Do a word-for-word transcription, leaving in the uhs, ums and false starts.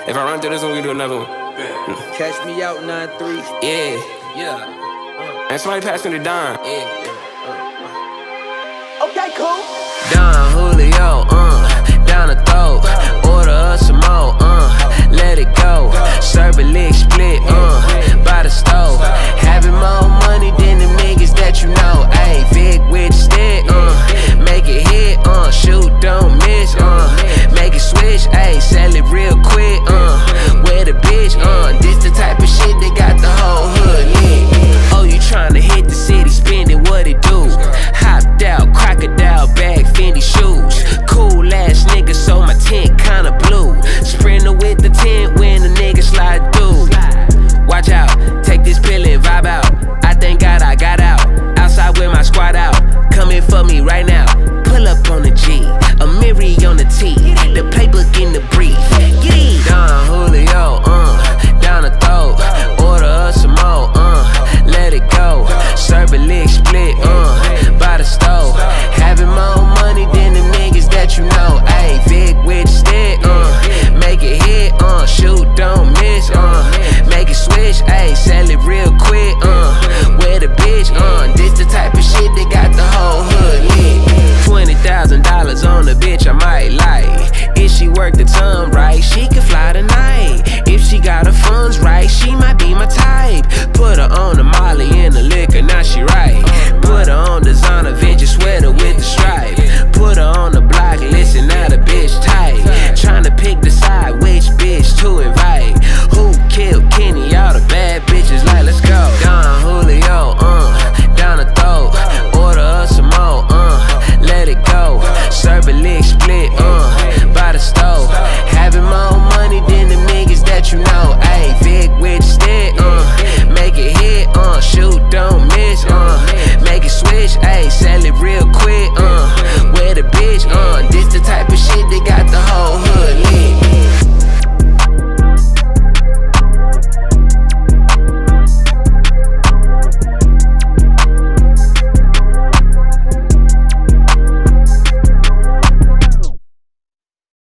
If I run through this one, we do another one. Yeah. Catch me out nine three. Yeah. Yeah. Uh. And somebody pass me the dime. Yeah. Uh. Uh. Okay, cool. Don Julio, uh.